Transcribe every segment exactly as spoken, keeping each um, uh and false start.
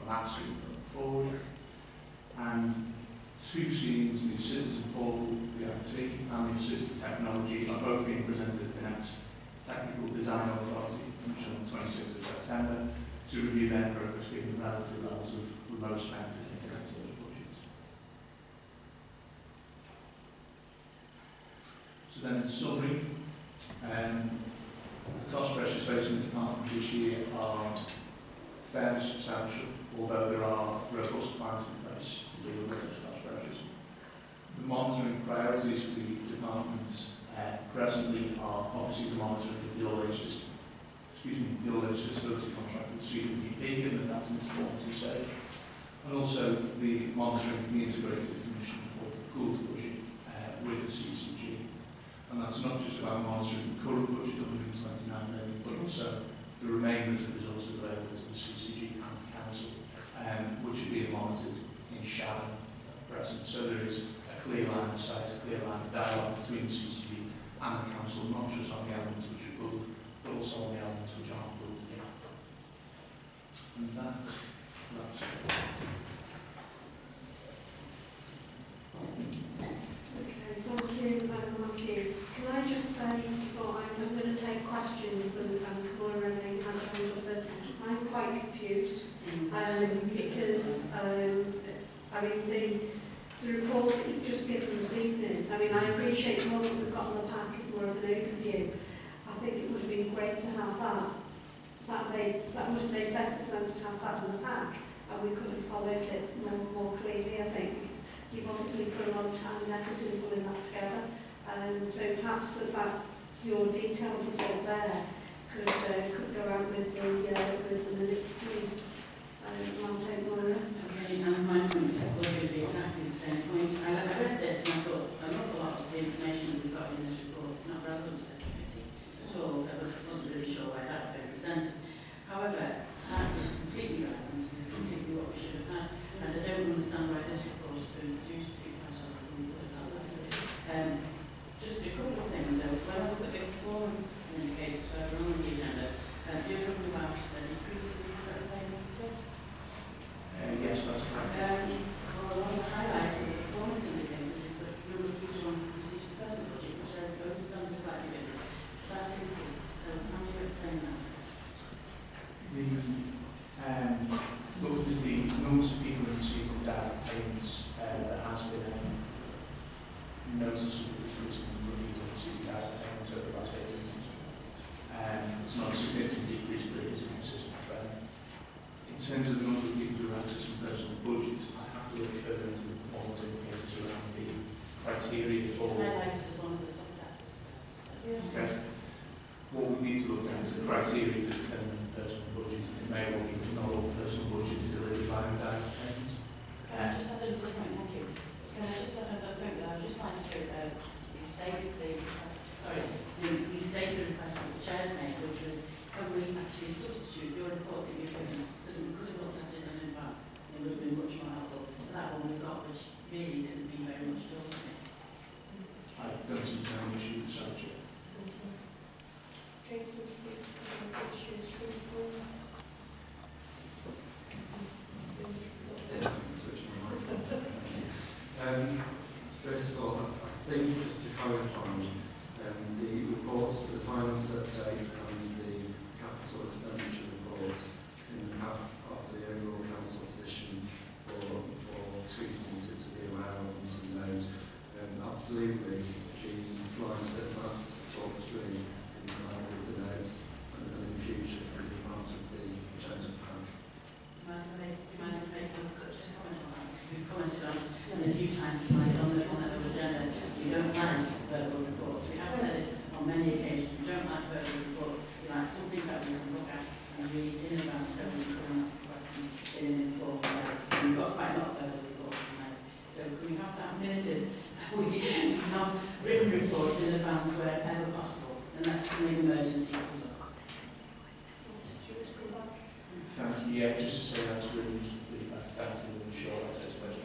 that stream going forward. And two schemes, the Citizen Portal, the I T, and the Assistive Technology, are both being presented at the next Technical Design Authority, which is on the twenty-sixth of September, to review their progress given the relative levels of low spent in internet service budgets. So then in summary, um, the cost pressures facing the department this year are fairly substantial, although there are robust plans in place to deal with those cost pressures. The monitoring priorities for the departments uh, presently are obviously the monitoring of the all-age excuse me, the all-age disability contract with C W P, given that that's in its formative stage, and also the monitoring of the integrated commission report, the pooled budget uh, with the C C G. And that's not just about monitoring the current budget of one hundred twenty-nine million, but also the remainder of the results available to the C C G and the Council, um, which are being monitored in shadow at present. So there is a clear line of sight, a clear line of dialogue between the C C G and the Council, not just on the elements which are good, but also on the elements which aren't good yet. And that's, that's it. Okay, thank you, Madam Matthew. Can I just say, before I'm, I'm going to take questions, and, and Moira and Rennie have hand up first, I'm quite confused, um, because, um, I mean, the, the report that you've just given this evening, I mean, I appreciate the one that we've got in the pack is more of an overview. I think it would have been great to have that. That, made, that would have made better sense to have that in the pack, and we could have followed it more, more clearly, I think. Because you've obviously put a lot of time and effort in pulling that together, and so perhaps that, that your detailed report there could uh, could go out with the uh, with the minutes, please. Um, I'll take Moira. Okay, and my point is going to be exactly the same point. I, I read this and I thought an awful lot of the information that we've got in this report is not relevant to this committee at all, so I wasn't really sure why that had been presented. However, that is completely relevant, it's completely what we should have had, and I don't understand why this report has been produced to be quite honest when we put it on that. Um, just a couple of things though. When I look at the performance indicators further on the agenda, uh, you're talking about a decrease in the payments. Uh, yes, that's correct. Um, well, one of the highlights of the performance indicators is that number of people on receipt of person budget, which I understand is slightly different. That's increased. So how do you explain that? The um, looking at the numbers of people in receipt of direct payments, uh, there has been a noticeable decrease in the number of people in receipt of direct payments over the last eighteen months. Um, it's not a significant decrease, but it is a consistent trend. In terms of the number of people who are accessing personal budgets, I have to look further into the performance indicators around the criteria for. Highlighted as one of the successes. Yeah. Okay. What we need to look at is the criteria for determining personal budgets. It may well be that not all personal budgets are delivered via direct payments. Can I just add a little point? Thank you. Can I just add a point that I would just like to uh, restate the request, sorry, restate the request that the Chair's made, which was, can we actually substitute your report that you've given so that we could have looked at it in advance? It would have been much more helpful. So that one we've got, which really didn't mean very much to me. I don't see any issue with the subject. Jason, issues for the board. Um, first of all, I think just to clarify, um, the reports for the finance update and the capital expenditure reports in the path of the overall council position for, for scrutiny to, to be aware of and to note. Um, absolutely, the slides that Matt's talked through in line with the notes and, and in the future will be part of the agenda pack. Do you mind if I make, do you mind if I make a just comment on that? Because we've commented on it a few times tonight on the on that agenda. We don't like verbal reports. We have said it on many occasions. We don't like verbal reports. We like something that we can look at and read in advance so we can ask questions in an informed way. We've got quite a lot of verbal reports tonight. So can we have that minuted? We have written reports in advance wherever possible, unless something emergency comes up. Thank you. Yeah, just to say that's really useful feedback. Thank you. I'm sure that's expression.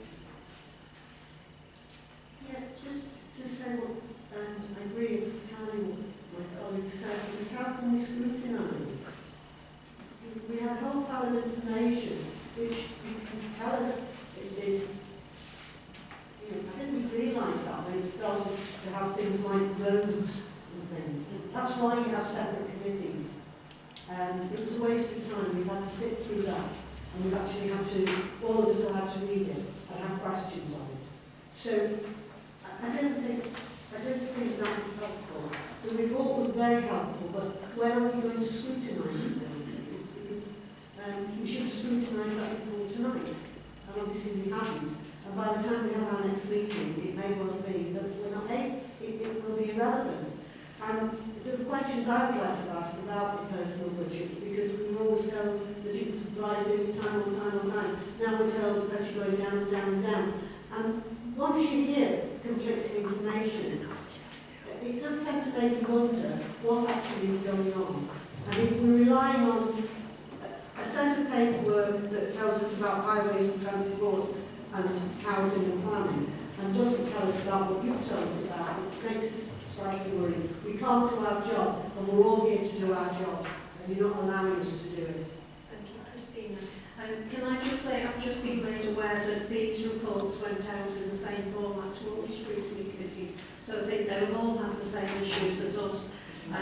Yeah, just to say what um, I agree entirely with my colleague said, is how can we scrutinise? We have whole pile of information which you can tell us is, you know, I didn't realise that when it started to have things like roads and things. That's why you have separate committees. Um, it was a waste of time. We've had to sit through that, and we've actually had to, all of us have had to read it and have questions on it. So I, I don't think, I don't think that was helpful. The report was very helpful, but when are we going to scrutinise it then? Because, because um, we should have scrutinised that report tonight, and obviously we haven't. And by the time we have our next meeting, it may well be that we're not able, it, it will be irrelevant. And there were questions I would like to ask about the personal budgets, because we were always told that it was rising time on time on time. Now we're told it's actually going down and down and down. And once you hear conflicting information, it does tend to make you wonder what actually is going on. And if we're relying on a set of paperwork that tells us about highways and transport and housing and planning, and doesn't tell us about what you've told us about, it makes us slightly worried. We can't do our job, and we're all here to do our jobs, and you're not allowing us to do it. Thank you, Christina. Um, can I just say, I've just been made aware that these reports went out in the same format to all the scrutiny committees, so I think they'll all have the same issues as us. Um,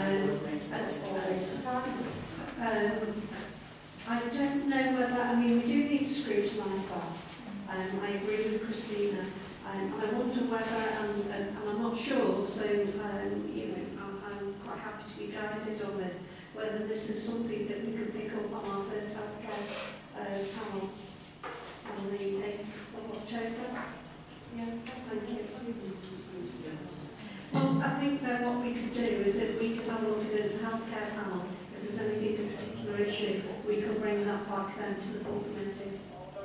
um, I don't know whether, I mean, we do need to scrutinise that. Um, I agree with Christina. Um, I wonder whether, and, and, and I'm not sure, so um, you know, I'm, I'm quite happy to be guided on this, whether this is something that we could pick up on our first healthcare uh, panel on the eighth of October. Yeah, thank you. Well, I think that what we could do is if we could have a look at a healthcare panel, if there's anything, a particular issue, we could bring that back then to the full committee.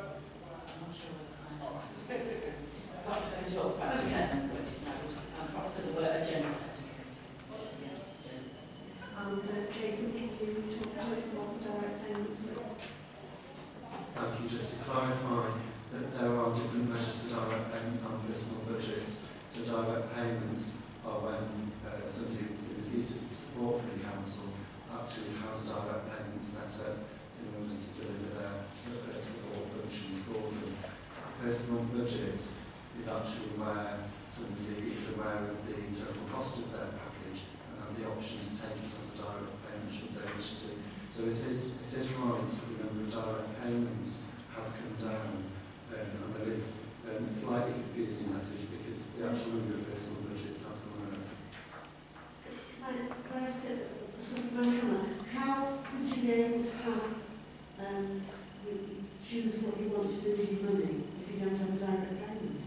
And uh, Jason, can you talk to us about the direct payments? Thank you. Just to clarify that there are different measures for direct payments and personal budgets. So direct payments are when uh, somebody who's in receipt of support from the council actually has a direct payment set up in order to deliver their support functions for them. Personal budget is actually where somebody is aware of the total cost of their package and has the option to take it as a direct payment should they wish to. So it is, it is right that the number of direct payments has come down, um, and there is um, a slightly confusing message because the actual number of personal budgets has gone up. Can I ask something on that? How would you be able to have, um, you choose what you want to do with your money if you don't have a direct payment?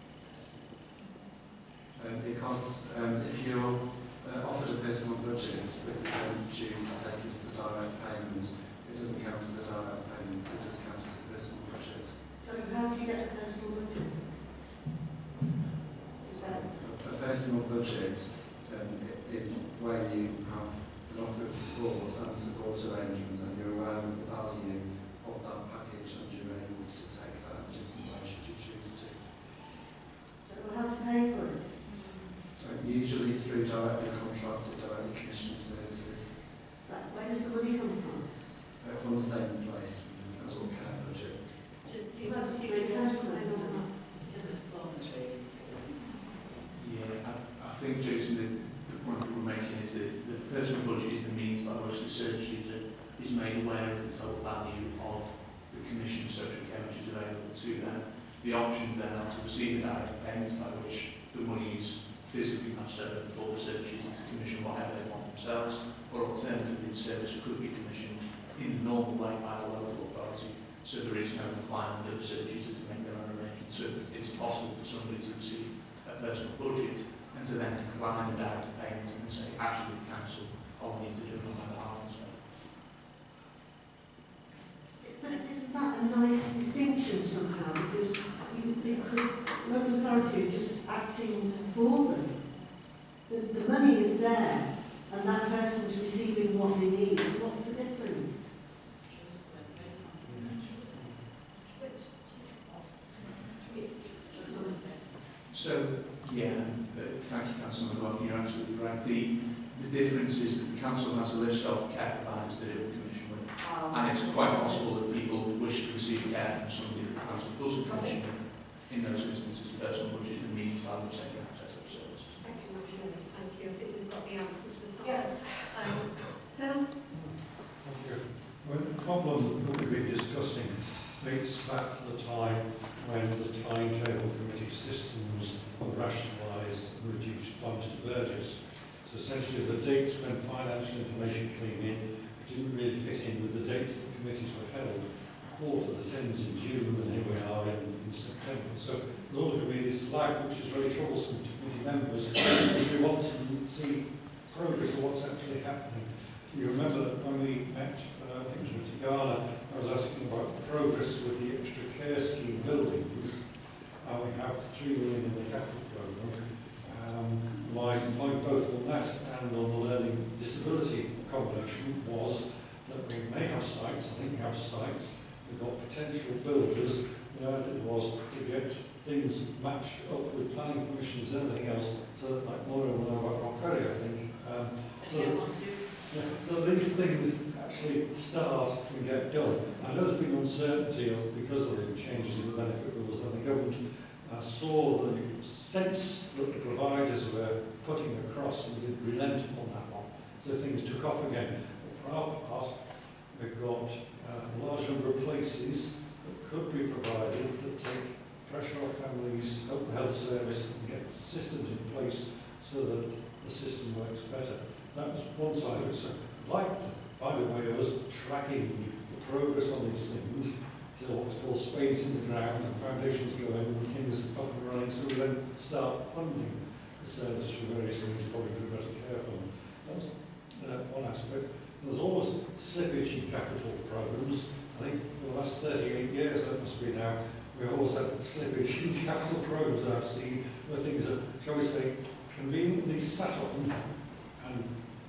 Um, because um, if you're uh, offered a personal budget but you don't choose to take it to the direct payment, it doesn't count as a direct payment, it does count as a personal budget. So how do you get a personal budget? Is that A personal budget um, is where you have an offer of support and support arrangements and you're aware of the value of that package and you're able to take that in a different way should you choose to. so we'll have to pay for it? Usually through directly contracted, directly commissioned services. Like, where does the money come from? Uh, from the same place, from the adult care budget. Do, do you Well, want to it makes sense to me, comment doesn't on that? It's in the performance really. Yeah, I, I think, Jason, the, the point that we're making is that the personal budget is the means by which the service user is made aware of the total value of the commissioned social care which is available to them. The options then are to receive a direct payment by which the money is physically passed over for the service user to commission whatever they want themselves, or alternatively the service could be commissioned in the normal way by the local authority, so there is no requirement for the service user to make their own arrangements. So it's possible for somebody to receive a personal budget and to then decline a direct payment and say, actually the council, all we need to do it on my behalf instead. But isn't that a nice distinction somehow? Because you, the, the local authority are just acting for them. The, the money is there, and that person's receiving what they need. So what's the difference? So, yeah, uh, thank you, Councillor McLaughlin, you're absolutely right. The, the difference is that the council has a list of care providers that it will commission with, and it's quite possible that people wish to receive care from somebody that the council doesn't function in those instances, a personal budget and means by which they can access those services. Thank you, Mister Thank you. I think we've got the answers with that. Yeah. Um, Phil? Thank you. Well, the problem that we've been discussing dates back to the time when the timetable committee systems were rationalised and reduced by Mister Burgess. So essentially the dates when financial information came in didn't really fit in with the dates the committees were held. A quarter that ends in June and here we are in, in September. So there's all going to be this lag which is very troublesome to committee members because we want to see progress of what's actually happening. You remember when we met, uh, I think it was Mister Garner, I was asking about progress with the extra care scheme buildings. Uh, we have three million in the capital programme. Um, my point both on that and on the learning disability accommodation was that we may have sites, I think we have sites, we've got potential builders. The idea was to get things matched up with planning permissions and everything else, so that, like Moira will know about Rock Ferry, I think. Um, so, yeah, so these things actually start and get done. I know there's been uncertainty of, because of the changes in the benefit rules, that the government uh, saw the sense that the providers were putting across and did relent on that one. So things took off again. But for our part, we've got uh, a large number of places that could be provided that take pressure off families, help the health service and get systems in place so that the system works better. That was one side of it. So I'd like to find a way of us tracking the progress on these things till what's called spades in the ground and foundations go in and things up and running, so we then start funding the service for various things, probably through better care fund. That's uh, one aspect. And there's always slippage in capital programmes. I think for the last thirty-eight years, that must be now, we've always had slippage in capital programmes that I've seen, where things are, shall we say, conveniently sat on and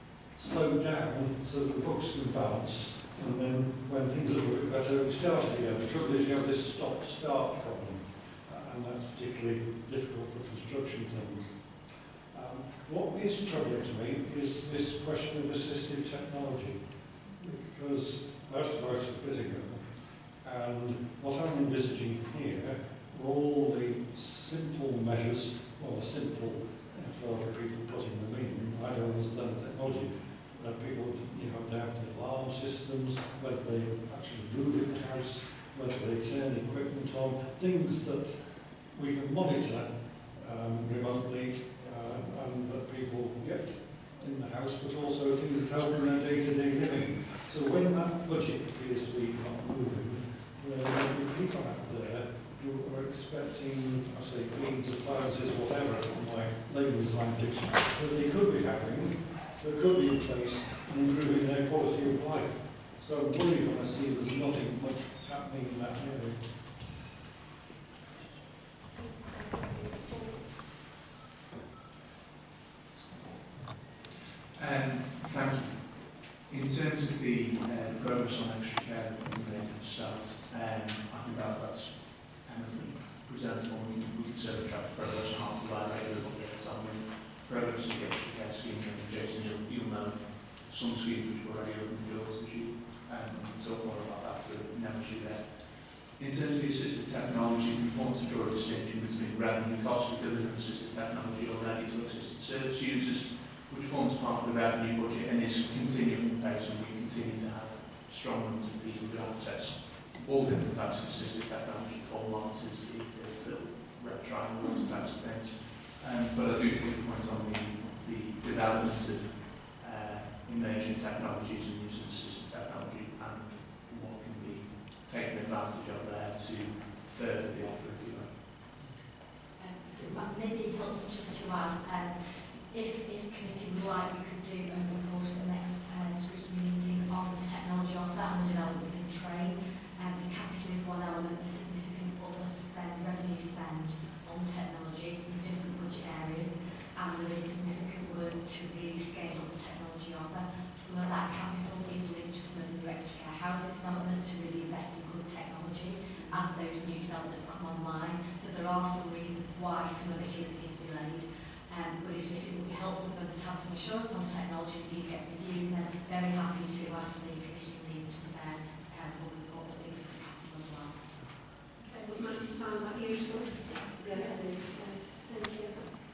slowed down so that the books can balance. And then when things are a bit better, we start again. The trouble is you have this stop-start problem, uh, and that's particularly difficult for construction things. Um, what is troubling to me is this question of assistive technology, because I asked about it a bit ago, and what I'm envisaging here are all the simple measures, well, the simple, for other people putting them in, I don't understand the technology. Uh, people, you know, they have the alarm systems, whether they actually move in the house, whether they turn equipment on, things that we can monitor um, remotely uh, and that people get in the house, but also things that help in their day-to-day living. So when that budget appears to be not moving, there are people out there who are expecting, I say, cleans, appliances, whatever, in my layman's language, that they could be having, that could be in place and improving their quality of life. So I'm worried when I see there's nothing much happening in that area. Um, thank you. In terms of the uh, progress on extra care that we made at the start, um, I think that that's eminently presentable. We, we can certainly track progress and half provide regular updates on the progress of the extra care schemes. And Jason, you'll, you'll know some schemes which were already open doors this year, and um, we'll talk more about that, so never issue there. In terms of the assistive technology, it's important to draw a distinction between revenue costs of delivering assistive technology already to existing service users, which forms part of the revenue budget and is continuing pace, and we continue to have strong numbers of people who access all different types of assistive technology, call monitors, the, the little red triangle, those types of things. Um, but I do take the point on the, the development of uh, emerging technologies and use of assistive technology and what can be taken advantage of there to further the offer, if you like. Um, so maybe helpful just to add, um, if, if committee would like, we could do a report at the next uh, scrutiny meeting on the technology offer and the developments in train. Um, the capital is one element of significant other spend, revenue spend on technology in different budget areas, and there is significant work to really scale up the technology offer. Some of that capital is linked to some of the new extra care housing developments to really invest in good technology as those new developments come online. So there are some reasons why some of it is, is delayed. Um, but if, if it would be helpful for them to have some assurance on technology, we do get reviews, then I'm very happy to ask the commissioning leads to prepare, prepare for the report that links with the capital find that useful? Yes, I do. Thank you.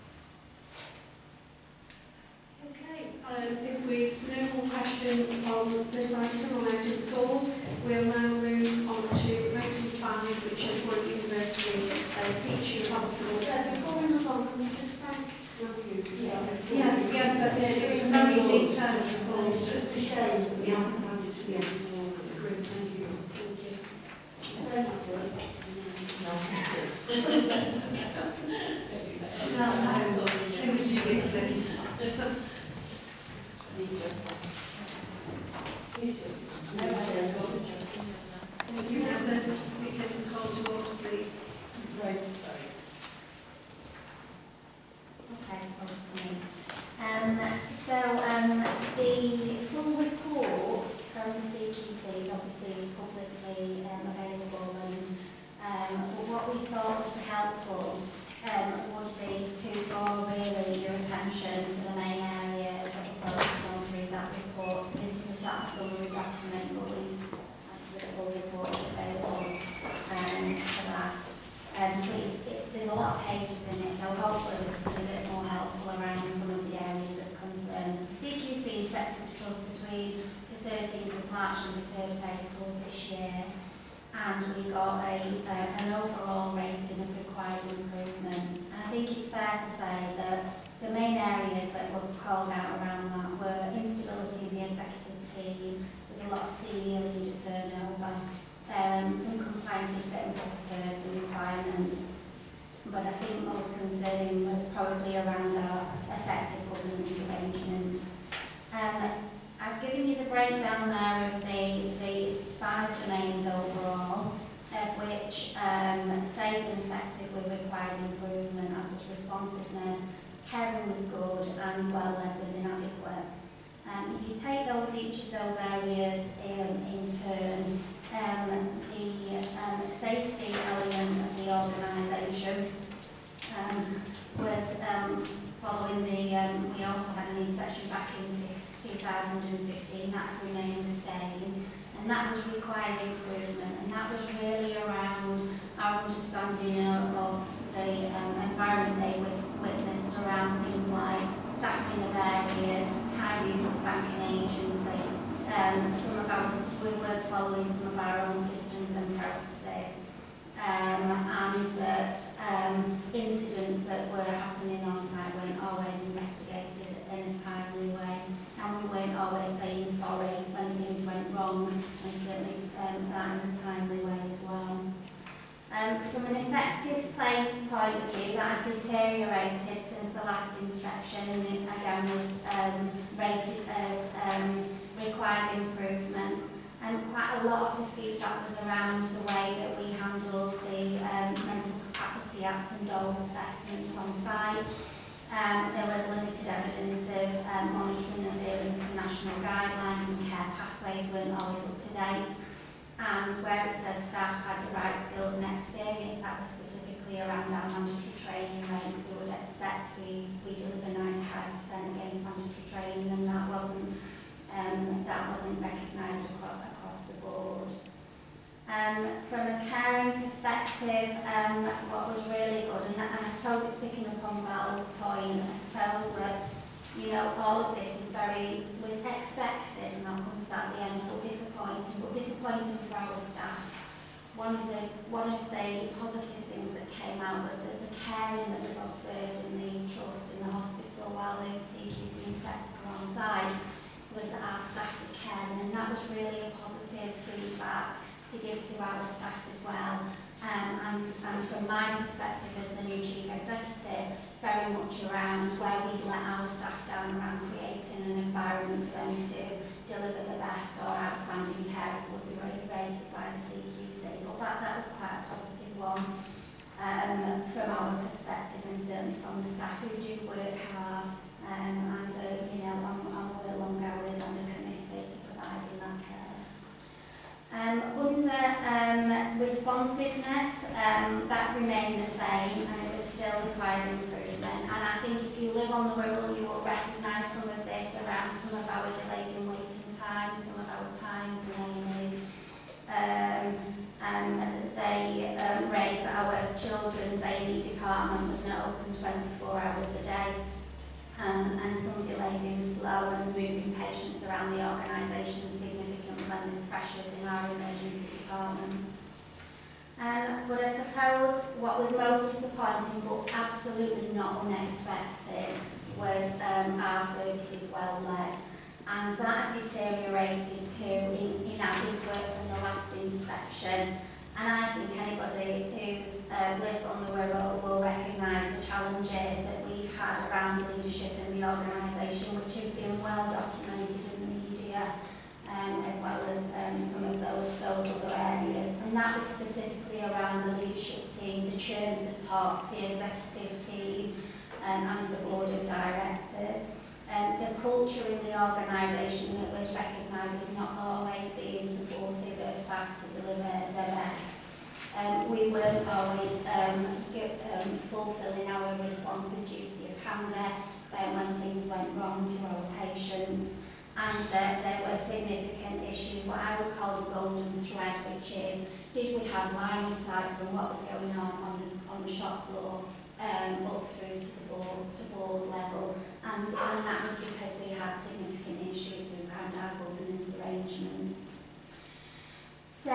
Okay, um, if we've no more questions on this item on item four, we'll now move on to item five, which is Warwick University uh, Teaching Hospital. So before we move on, can we just thank you? Yeah. Yes, yes, I did. It was a very detailed report. It's just a shame that we haven't had it to be able to agree. Thank you. Thank you. Very much, Will. No, no, over to you, please. He's just... He's just... Nobody else will just... Thank you, members. We can call to order, please. Right. Okay, over to me. Um, so um, the full report from the C Q C is obviously publicly um, available, and um, what we thought would be helpful um, would be to draw really your attention to the main areas that we focused on through that report. So this is a sort of summary document, but we the full report is available um, for that. Um, please, it, there's a lot of pages in it, so hopefully this will be a bit more helpful around some of the areas of concern. So the C Q C inspected the trust between the thirteenth of March and the third of April this year, and we got a, a, an overall rating of requires improvement. And I think it's fair to say that the main areas that were called out around that were instability in the executive team, with a lot of senior leader turnover, Um, some compliance with fit and proper person requirements, but I think most concerning was probably around our effective governance arrangements. Um, I've given you the breakdown there of the, the five domains overall, of which um, safe and effective requires improvement, as was responsiveness, caring was good, and well-led was inadequate. Um, if you take those, each of those areas um, in turn, Um, the um, safety element of the organisation um, was um, following the, um, we also had an inspection back in two thousand fifteen, that remained the same, and that was requires improvement, and that was really around our understanding of, of the um, environment they was witnessed around things like staffing of areas, high use of banking agency. Um, some of our, we weren't following some of our own systems and processes, um, and that um, incidents that were happening on site weren't always investigated in a timely way, and we weren't always saying sorry when things went wrong, and certainly um, that in a timely way as well. Um, from an effective play point of view, that had deteriorated since the last inspection, and it again was um, rated as um, requires improvement, and quite a lot of the feedback was around the way that we handle the um, Mental Capacity Act and D O L S assessments on site. Um, there was limited evidence of um, monitoring adherence to national guidelines, and care pathways weren't always up to date. And where it says staff had the right skills and experience, that was specifically around our mandatory training rates. So we would expect we, we deliver ninety-five percent against mandatory training, and that wasn't Um, that wasn't recognised across, across the board. Um, from a caring perspective, um, what was really good, and, and I suppose it's picking up on Val's point, I suppose that, you know, all of this is very, was expected, and I'll come to that at the end, but disappointing, but disappointing for our staff. One of the one of the positive things that came out was that the caring that was observed in the trust, in the hospital, while the C Q C inspectors were on site, was that our staff were caring, and that was really a positive feedback to give to our staff as well. Um, and, and from my perspective as the new Chief Executive, very much around where we let our staff down around creating an environment for them to deliver the best or outstanding care as would be rated by the C Q C. But that, that was quite a positive one um, from our perspective, and certainly from the staff who do work hard. Um, and uh, you know, I'm, I'm work long hours and are committed to providing that care. Um, under um, responsiveness, um, that remained the same, and it was still requires improvement. And I think if you live on the Wirral, you will recognise some of this around some of our delays in waiting times, some of our times namely. Um, um, they um, raised that our department was not open twenty-four hours a day, um, and some delays in flow and moving patients around the organisation significantly when there's pressures in our emergency department. Um, but I suppose what was most disappointing, but absolutely not unexpected, was um, our services well led, and that deteriorated to in, inadequate from the last inspection. And I think anybody who uh, lives on the Wirral will recognise the challenges that we've had around leadership in the organisation, which have been well documented in the media, um, as well as um, some of those, those other areas. And that was specifically around the leadership team, the churn at the top, the executive team, um, and the board of directors. Um, the culture in the organisation that was recognised as not always being supportive of staff to deliver their best. Um, we weren't always um, get, um, fulfilling our response with duty of candour um, when things went wrong to our patients, and there, there were significant issues, what I would call the golden thread, which is, did we have line of sight from what was going on on the, on the shop floor Um, up through to the board, to board level, and, and that was because we had significant issues around our governance arrangements. So,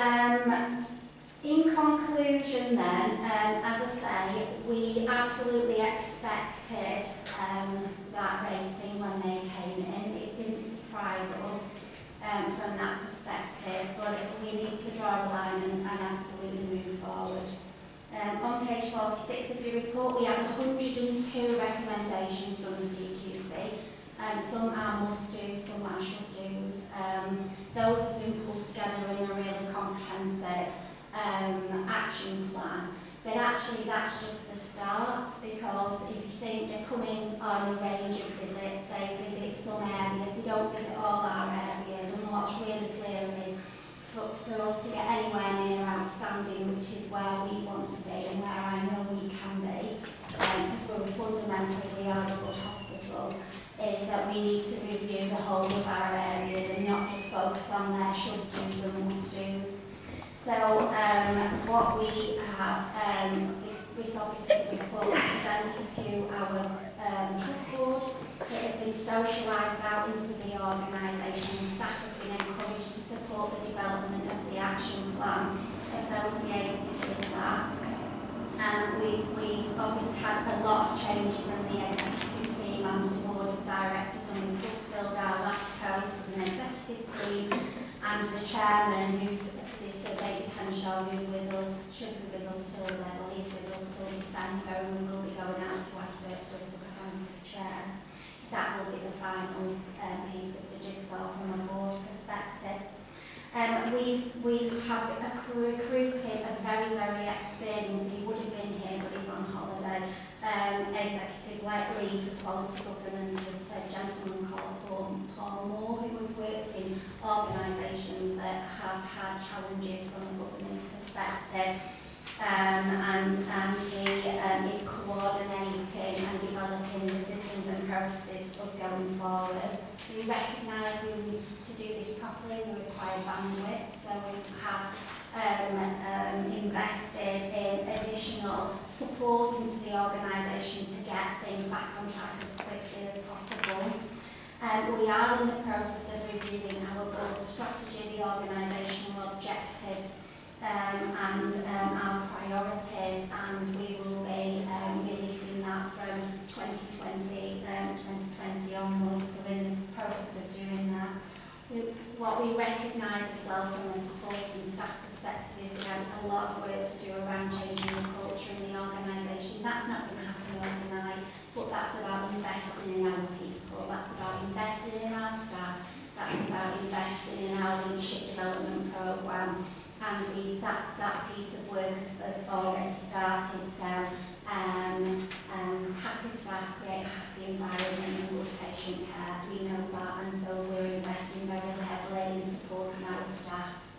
um, in conclusion then, um, as I say, we absolutely expected um, that rating when they came in. It didn't surprise us um, from that perspective, but we need to draw a line and, and absolutely move forward. Um, on page forty-six of your report, we had one hundred and two recommendations from the C Q C. Um, some are must-dos, some are should-dos. Um, those have been pulled together in a really comprehensive um, action plan. But actually, that's just the start, because if you think they're coming on a range of visits, they visit some areas, they don't visit all our areas, and what's really clear is For, for us to get anywhere near outstanding, which is where we want to be and where I know we can be, because um, we're fundamentally we are a good hospital, is that we need to review the whole of our areas and not just focus on their should-dos and must-dos. So um, what we have, um, this, this obviously report was presented to our um, trust board. It has been socialised out into the organisation, and staff have been encouraged to support the development of the action plan associated with that. Um, we've, we've obviously had a lot of changes in the executive team and the board of directors, and we've just filled our last post as an executive team, and the chairman, who's this uh, David Henshaw, who's with us, should be with us till level, he's with us till December, and we will be going out to advert for a substantive chair. That will be the final um, piece of the jigsaw from a board perspective. Um, we've, we have recruited a very, very experienced, he would have been here but he's on holiday, um, executive lead for quality governance, a gentleman called Paul, Paul Moore, who has worked in organisations that have had challenges from a governance perspective. Um, and, and he um, is coordinating and developing the systems and processes of going forward. We recognise we need to do this properly, we require bandwidth, so we have um, um, invested in additional support into the organisation to get things back on track as quickly as possible. Um, we are in the process of reviewing our board strategy, the organisational objectives, Um, and um, our priorities, and we will be um, releasing that from twenty twenty, um, twenty twenty onwards, so we're in the process of doing that. We, what we recognise as well from a supporting staff perspective is we have a lot of work to do around changing the culture in the organisation. That's not going to happen overnight, but that's about investing in our people, that's about investing in our staff, that's about investing in our leadership development programme. And we, that, that piece of work has, has already started, so um, um, happy staff create a happy environment and good patient care, we know that, and so we're investing very heavily in supporting our staff.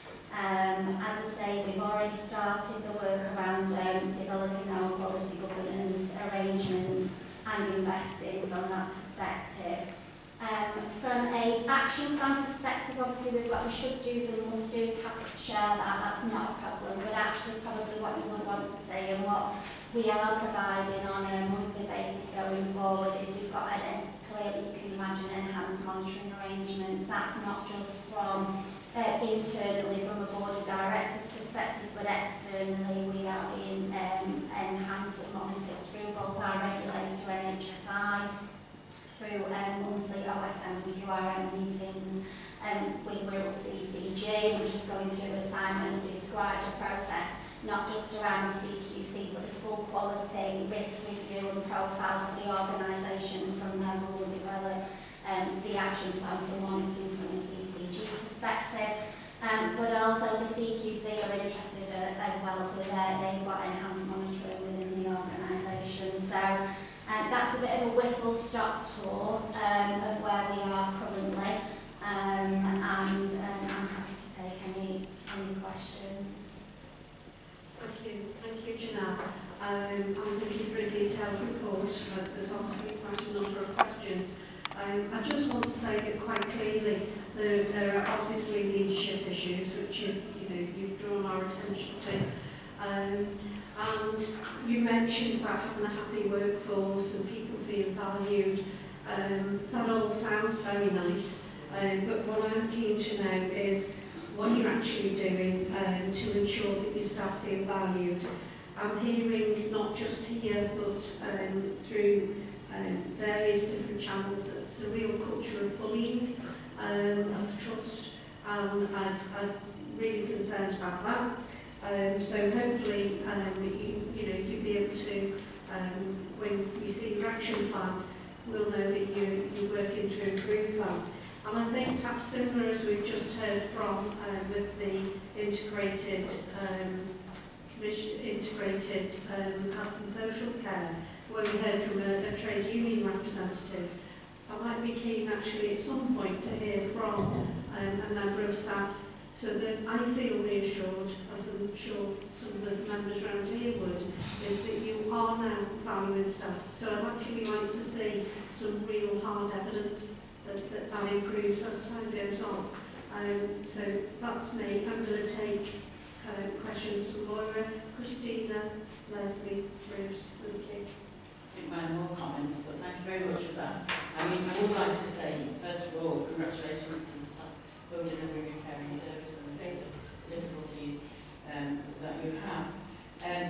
Um, as I say, we've already started the work around um, developing our policy governance arrangements and investing from that perspective. Um, from a action plan perspective, obviously we've got the should-dos and must-dos, happy to share that, that's not a problem, but actually probably what you would want to say and what we are providing on a monthly basis going forward is we've got a, clearly you can imagine enhanced monitoring arrangements. That's not just from uh, internally from a board of directors perspective, but externally we are being um, enhanced and monitored through both our regulator and H S I, through um, monthly O S M and Q R M meetings. Um, we Wirral C C G, we're just going through, as Simon described, a process not just around the C Q C but a full quality risk review and profile for the organisation. From there we will develop um, the action plan for monitoring from a C C G perspective. Um, but also the C Q C are interested uh, as well, so they've got enhanced monitoring within the organisation. So um, that's a bit of a whistle-stop tour um, of where we are currently. Um, and um, I'm happy to take any, any questions. Thank you. Thank you, Janelle. Um, I'm thank you for a detailed report, but there's obviously quite a number of questions. Um, I just want to say that quite clearly there, there are obviously leadership issues which you've, you know, you've drawn our attention to. Um, and you mentioned about having a happy workforce and people feeling valued. Um, that all sounds very nice. Um, but what I'm keen to know is what you're actually doing um, to ensure that your staff feel valued. I'm hearing not just here but um, through um, various different channels that it's a real culture of bullying, um, of trust, and I'd, I'm really concerned about that. Um, so hopefully um, you, you know, you'll be able to, um, when we see your action plan, we'll know that you, you're working to improve that. And I think perhaps similar as we've just heard from um, with the integrated um, commission, integrated um, health and social care, where we heard from a, a trade union representative. I might be keen actually at some point to hear from um, a member of staff so that I feel reassured, as I'm sure some of the members around here would, is that you are now valuing staff. So I'd actually like to see some real hard evidence that that, that improves as time goes on. Um, so that's me. I'm going to take uh, questions from Moira, Christina, Lesley, Bruce. Thank you. I think mine are more comments, but thank you very much for that. I mean, I would like to say, first of all, congratulations to the staff who are delivering a caring service in the face of the difficulties um, that you have. Um,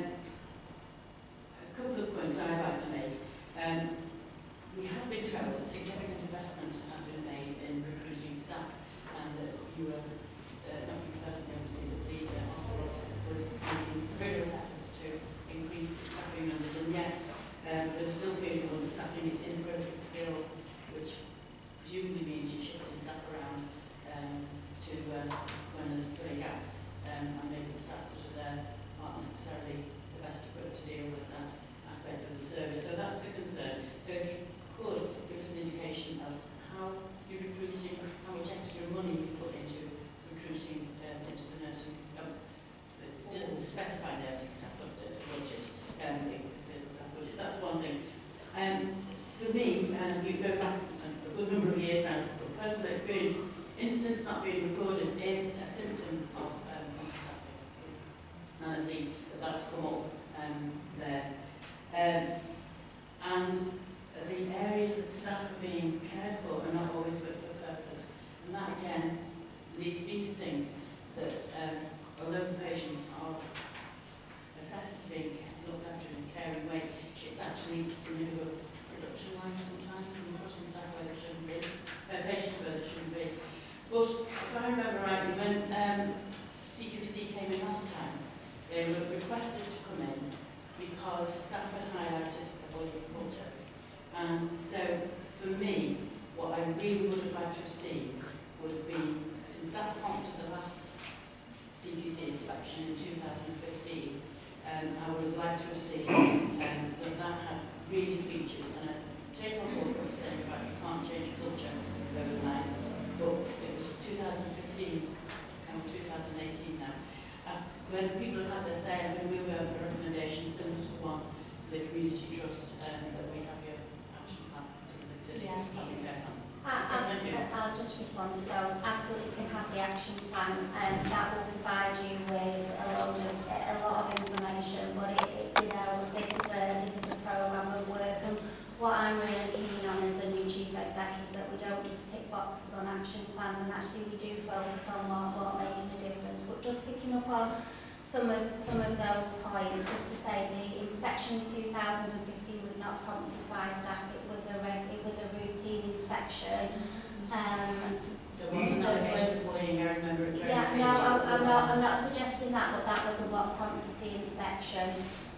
a couple of points I'd like to make. Um, we have been told significant investment has been made in recruiting staff, and that uh, you were, uh, not you personally, obviously, but the uh, hospital was making vigorous efforts to increase the staffing numbers, and yet um, there are still people understaffing with inappropriate skills, which presumably means you're shifting staff around um, to uh, when there's three gaps, um, and maybe the staff that are there aren't necessarily the best equipped to deal with that aspect of the service. So that's a concern. So if you could give us an indication of how you're recruiting, how much extra money you put into recruiting um, into the nursing, um, it doesn't specify nursing staff, but the budget, um, the, the staff budget. That's one thing. Um, for me, and you go back a good number of years now, but personal experience, incidents not being recorded is a symptom of um, understaffing. And I see that that's come up um, there. Um, and the areas that staff are being cared for are not always fit for purpose. And that again leads me to think that um, although the patients are assessed to be looked after in a caring way, it's actually something of a production line sometimes, and we're putting staff where they shouldn't be, uh, patients where they shouldn't be. But if I remember rightly, when um, C Q C came in last time, they were requested to come in because staff had highlighted a bullying culture. And so, for me, what I really would have liked to have seen would have been, since that prompted the last C Q C inspection in two thousand fifteen, um, I would have liked to have seen um, that that had really featured. And I take on board what you're saying about you can't change a culture overnight, but it was two thousand fifteen, and two thousand eighteen now. Uh, when people have had their say, I'm going to move a recommendation similar to the one for the community trust um, that we have here. Yeah. Uh, absolutely. I'll just respond to those. Absolutely, you can have the action plan, and that will provide you with a lot of a lot of information. But it, it, you know, this on action plans, and actually we do focus on what, what making a difference. But just picking up on some of some of those points, just to say the inspection in two thousand fifteen was not prompted by staff. It was a reg, it was a routine inspection. Um, There was an allegation of bullying, I remember it very yeah, clearly. no, I'm, I'm not. I'm not suggesting that, but that wasn't what prompted the inspection.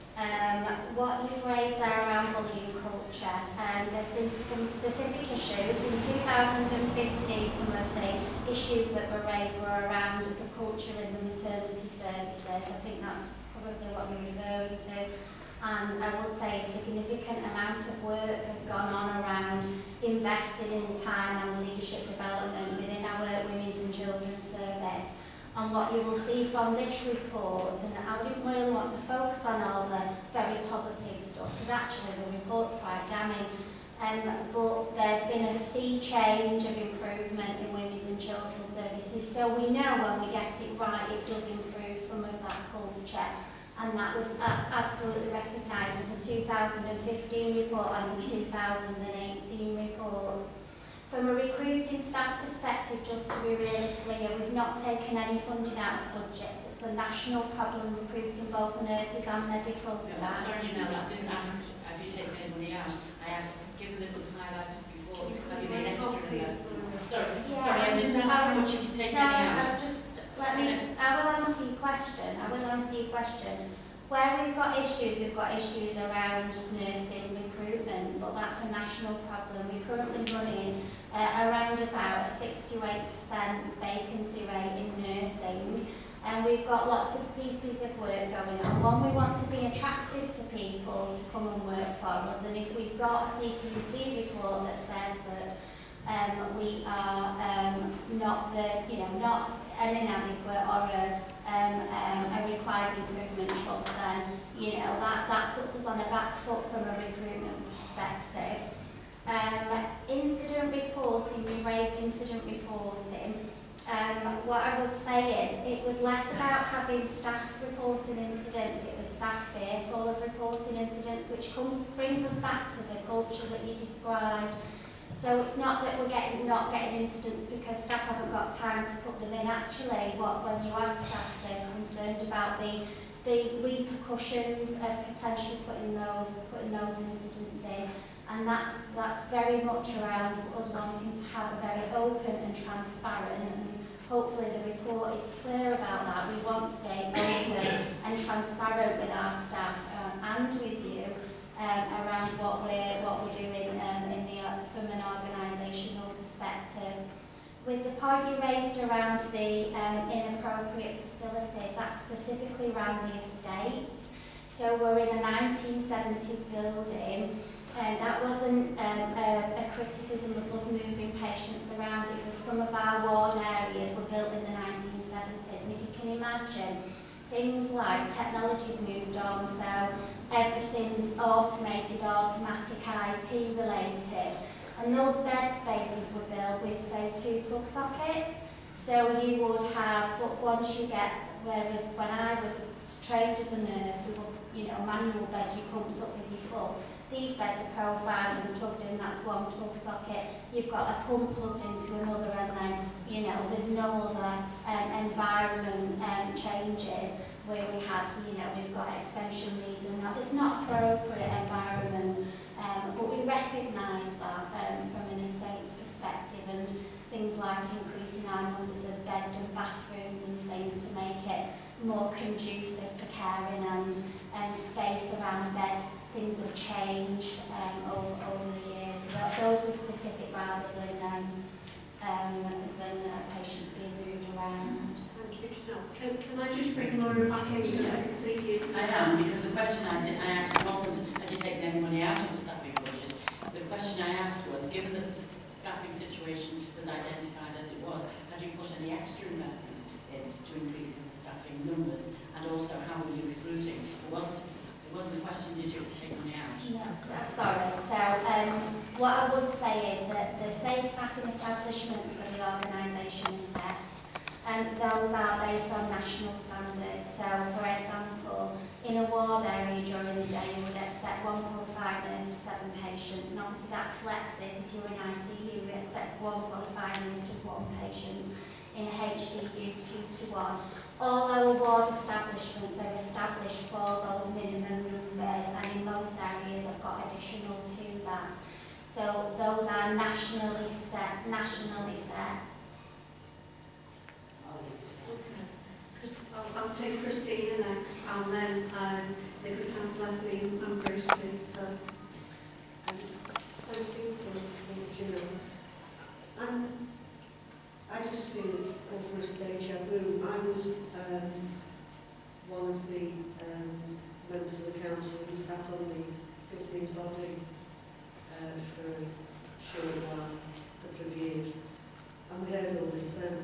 Um, what you've raised there around bullying culture, um, there's been some specific issues. In two thousand fifteen, some of the issues that were raised were around the culture in the maternity services. I think that's probably what you're referring to. And I would say a significant amount of work has gone on around investing in time and leadership development within our Women's and Children's Service. And what you will see from this report, and I didn't really want to focus on all the very positive stuff, because actually the report's quite damning, um, but there's been a sea change of improvement in Women's and Children's Services, so we know when we get it right, it does improve some of that culture. And that was that's absolutely recognised in the two thousand fifteen report and the two thousand eighteen report. From a recruiting staff perspective, just to be really clear, we've not taken any funding out of budgets. It's a national problem recruiting both nurses and medical No, staff. sorry, no, I didn't ask, have you taken any money out? I asked, given that it was highlighted before, have you made extra investment? Sorry, Yeah, sorry, I didn't ask how was- much have you taken No, any out? I've just, let me, I will answer your question. I will answer your question. Where we've got issues, we've got issues around nursing recruitment, but that's a national problem. We're currently running uh, around about a six to eight percent vacancy rate in nursing, and we've got lots of pieces of work going on. One, we want to be attractive to people to come and work for us, and if we've got a C Q C report that says that um, we are um, not the, you know, not an inadequate or a Um, um, a requires improvement trust, then you know that that puts us on a back foot from a recruitment perspective. Um, incident reporting, we raised incident reporting. Um, what I would say is it was less about having staff reporting incidents; it was staff fearful of reporting incidents, which comes brings us back to the culture that you described. So it's not that we're getting not getting incidents because staff haven't got time to put them in. Actually, what when you ask staff, they're concerned about the the repercussions of potentially putting those putting those incidents in, and that's that's very much around us wanting to have a very open and transparent. And hopefully, the report is clear about that. We want to be open and transparent with our staff um, and with you. Um, around what we're what we're doing um, in the uh, from an organisational perspective. With the point you raised around the um, inappropriate facilities, that's specifically around the estate. So we're in a nineteen seventies building, and that wasn't um, a, a criticism of us moving patients around. It was some of our ward areas were built in the nineteen seventies, and if you can imagine, things like technology's moved on, so everything's automated, automatic I T related, and those bed spaces were built with, say, two plug sockets. So you would have, but once you get, whereas when I was trained as a nurse, we were, you know, manual bed, you pumped up with your foot. These beds are profiled and plugged in, that's one plug socket. You've got a pump plugged into another, and then, you know, there's no other um, environment um, changes where we have, you know, we've got extension leads and that. It's not appropriate environment, um, but we recognise that um, from an estate's perspective, and things like increasing our numbers of beds and bathrooms and things to make it more conducive to caring, and um, space around beds. Things have changed um, over, over the years. So that, those were specific rather than um, um, than uh, patients being moved around. Thank you, Janelle. Can, can I just bring Moira back in because I can see you? I am, because the question I, did, I asked wasn't, had you taken any money out of the staffing budget? The question I asked was, given that the staffing situation was identified as it was, had you put any extra investment in to increase the staffing numbers, and also how were you recruiting? It wasn't, it wasn't the question, did you take money out? No, so, sorry. So um, what I would say is that the safe staffing establishments for the organisation is set. and those are based on national standards. So, for example, in a ward area during the day, you would expect one qualified nurse to seven patients, and obviously that flexes. If you're in I C U, we expect one qualified nurse to one patient. In a H D U, two to one. All our ward establishments are established for those minimum numbers, and in most areas have got additional to that. So those are nationally set. Nationally set. I'll, I'll take Christina next, and then um, if we can, Lesley and Bruce, please. For, Um, thank you for what you know. Um, I just feel it's almost deja vu. I was um, one of the um, members of the council who sat on the fifteen body uh, for a short while, a couple of years, and we heard all this then.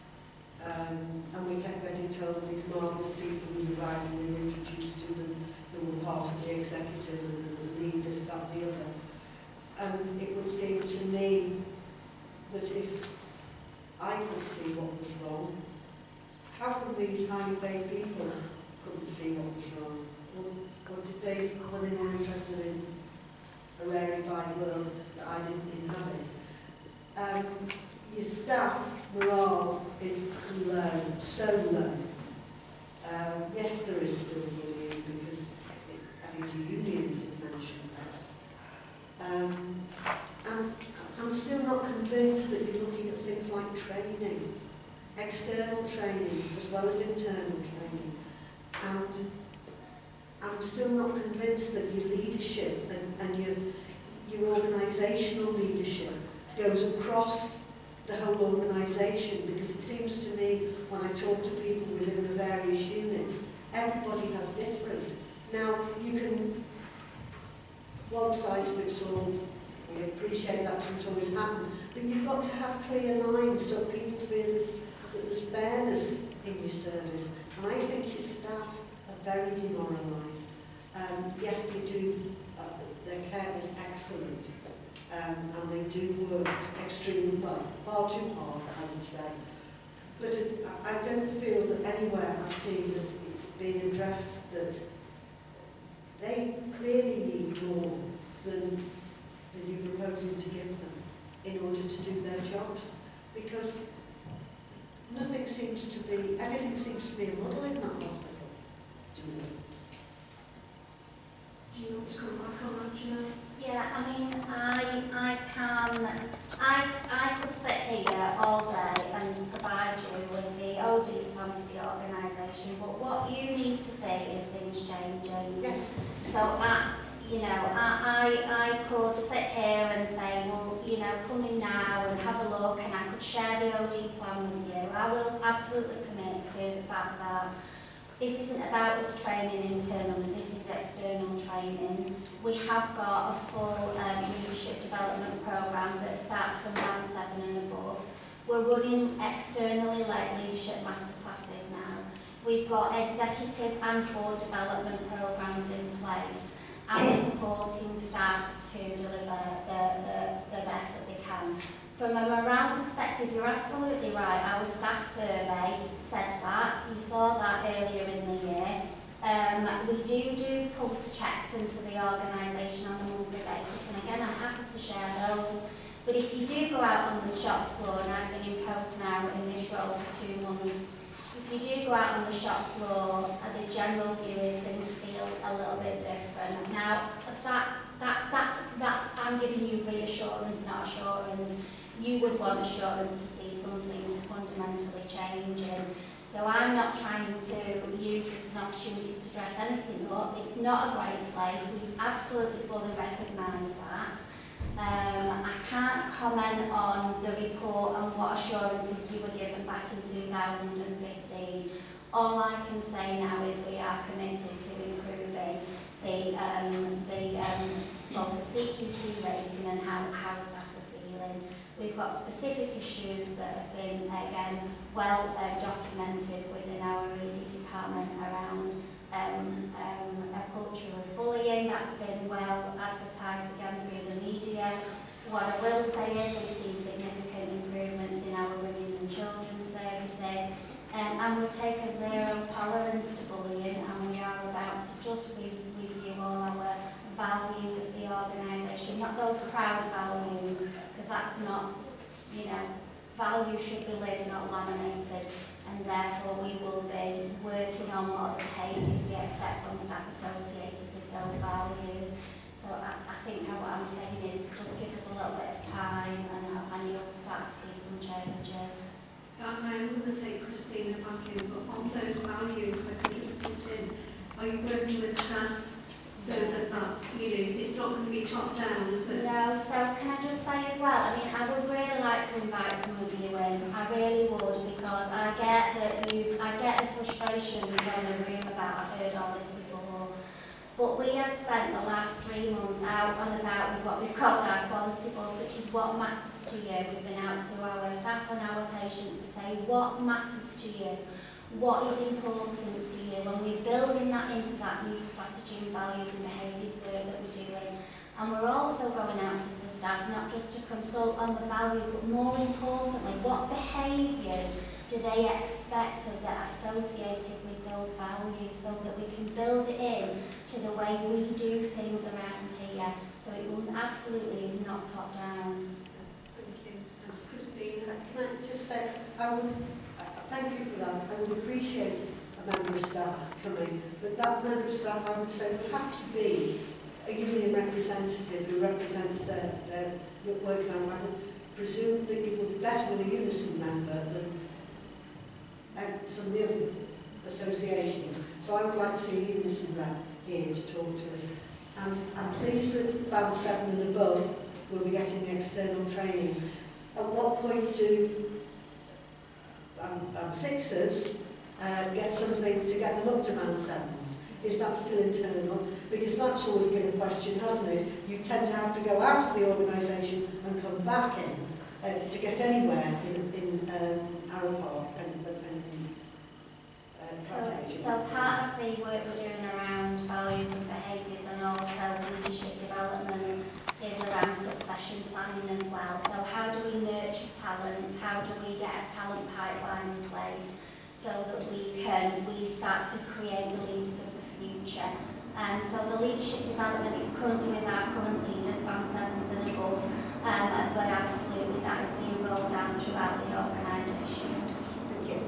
Um, and we kept getting told these marvellous people who arrived and we were introduced to them, who were part of the executive and the lead, this, that, the other. And it would seem to me that if I could see what was wrong, how come these highly paid people couldn't see what was wrong? Or, or did they, were they more interested in a rarefied world that I didn't inhabit? Um, your staff morale is low, so low. Um, yes, there is still bullying because it, I think the unions have mentioned that. Um, and I'm still not convinced that you're looking at things like training, external training as well as internal training. And I'm still not convinced that your leadership and, and your, your organisational leadership goes across the whole organisation, because it seems to me when I talk to people within the various units, everybody has different. Now, you can, one size fits all, we appreciate that doesn't always happen, but you've got to have clear lines so people feel this, that there's fairness in your service. And I think your staff are very demoralised. Um, yes, they do, uh, their care is excellent, um, and they do work extremely well, far too hard, I would say. But it, I don't feel that anywhere I've seen that it's been addressed that they clearly need more than than you're proposing to give them in order to do their jobs, because nothing seems to be, everything seems to be a muddle in that hospital, to me. do you want to come back on that, Jeanette? Yeah, I mean, I, I can, I, I could sit here all day and provide you with the O D plan for the organisation, but what you need to say is things changing. Yes. So, I, you know, I, I, I could sit here and say, well, you know, come in now and have a look, and I could share the O D plan with you. I will absolutely commit to the fact that this isn't about us training internally, this is external training. We have got a full um, leadership development programme that starts from band seven and above. We're running externally led leadership masterclasses now. We've got executive and board development programmes in place, and we're supporting staff to deliver the, the, the best that they can. From a morale perspective, you're absolutely right. Our staff survey said that. You saw that earlier in the year. Um, we do do pulse checks into the organisation on a monthly basis, and again, I'm happy to share those. But if you do go out on the shop floor, and I've been in post now in this role for two months, if you do go out on the shop floor, uh, the general view is things feel a little bit different. Now, that, that, that's, that's, I'm giving you reassurance, not assurance. You would want assurance to see some things fundamentally changing. So I'm not trying to use this as an opportunity to dress anything up. It's not a great place. We absolutely fully recognise that. Um, I can't comment on the report and what assurances you were given back in two thousand fifteen. All I can say now is we are committed to improving the, um, the um, both the C Q C rating and how, how staff are feeling. We've got specific issues that have been, again, well uh, documented within our E D department around um, um, a culture of bullying. That's been well advertised again through the media. What I will say is we've seen significant improvements in our women's and children's services. you know, value should be lived, not laminated, and therefore we will be working on what are the behaviours we expect from staff associated with those values. So I, I think what I'm saying is just give us a little bit of time and, and you'll start to see some changes. Um, I'm going to take Christina back in, but on those values, if I could just put in, are you working with staff so that that's, you know, it's not going to be top down, is it? No, so can I just say as well, I mean, I would really like to invite some of you in, I really would, because I get that you, I get the frustration in the room about, I've heard all this before, but we have spent the last three months out and about with what we've called our quality bus, which is what matters to you. We've been out to our staff and our patients to say what matters to you, what is important to you, and we're building that into that new strategy and values and behaviours work that we're doing. And we're also going out to the staff, not just to consult on the values, but more importantly, what behaviours do they expect of that associated with those values, so that we can build it in to the way we do things around here. So it will absolutely is not top down. Thank you. And Christina? Can I just say, I would, uh, thank you for that. I would appreciate a member of staff coming, but that member of staff, I would say, would have to be a union representative who represents their, their works now. I would presume that it would be better with a unison member than uh, some of the other associations. So I would like to see a unison rep here to talk to us. And I'm pleased that band seven and above will be getting the external training. At what point do band, band sixes uh, get something to get them up to band sevens? Is that still internal? Because that's always been a question, hasn't it? You tend to have to go out of the organisation and come back in uh, to get anywhere in, in um, Arrow Park and, and uh, So, so part of the work we're doing around values and behaviours and also leadership development is around succession planning as well. So how do we nurture talent? How do we get a talent pipeline in place so that we can we start to create the leaders of the future? Um, so the leadership development is currently with our current leaders, band sevens and above, um, but absolutely that is being rolled out throughout the organisation. Thank you.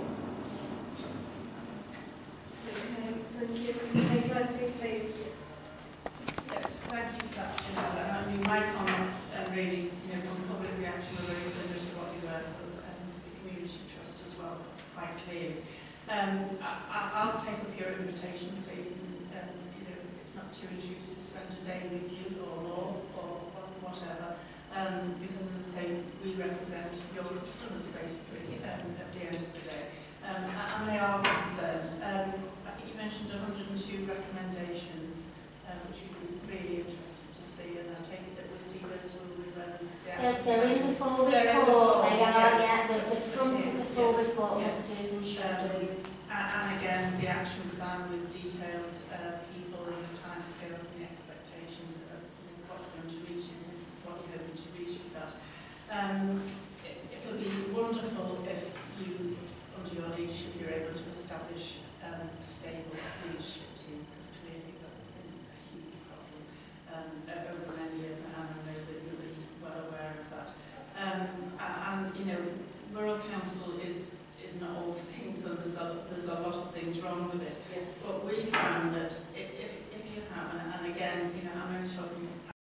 Okay, thank you. Can you take Lesley, please? Yes, thank you for that, Janelle. I mean, my comments uh, really, you know, from public reaction were very similar to what you heard from um, the community trust as well, quite clearly. Um, I, I- I'll take up your invitation, please, and um, you know, if it's not too intrusive, spend a day with you or law or whatever, um, because as I say, we represent your customers basically um, at the end of the day, um, and they are concerned. Um, I think you mentioned one hundred and two recommendations, um, which we'd be really interested to see, and I take it that we'll see those when we learn the They're, actual they're in the full They're in the report, full, they are, yeah. yeah, the, the front of the full Yeah. report Yeah. must do's and should do's. And, and again, the action plan with detailed uh, people and the timescales and the expectations of what's going to reach and what you're hoping to reach with that. Um, it, it'll be wonderful if you, under your leadership, you're able to establish um, a stable leadership team, because clearly that's been a huge problem um, uh, over many years, and I know that you'll be well aware of that. Um, and, you know, Wirral Council is is not all things, and there's a, there's a lot of things wrong with it. Yes. But we found that if, if, if you have, and, and again, you know, I'm only talking